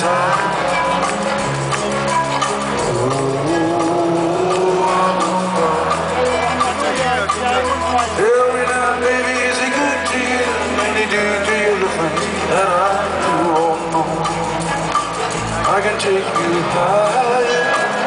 fine. Tell me now, baby, is he good to you? And he do to you the things that I do? Oh no, I can take you higher.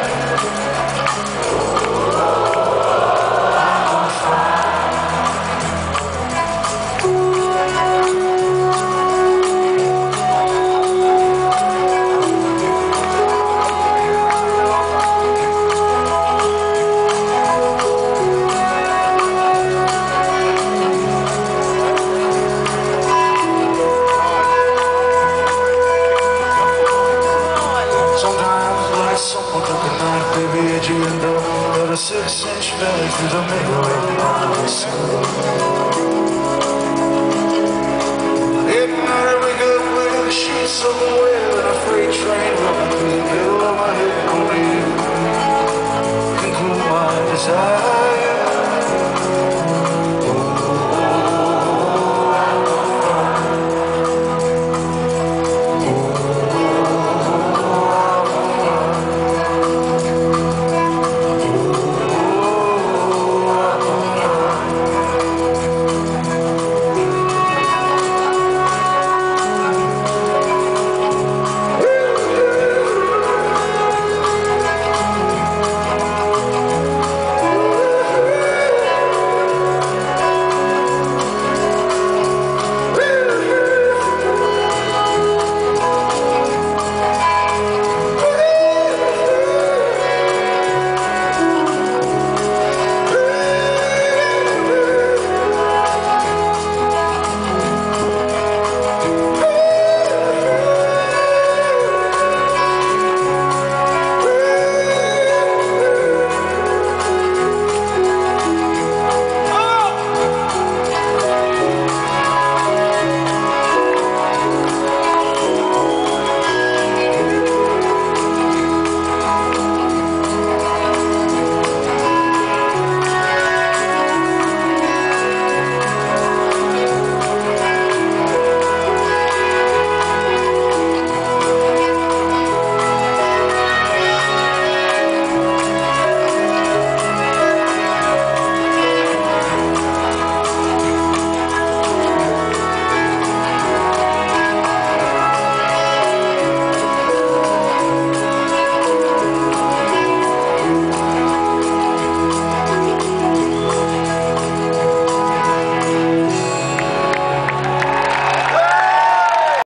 Someone took a knife, baby, at you and got a 6-inch belly through the middle of my skull. At night I wake up with the sheets of a whale and a freight train.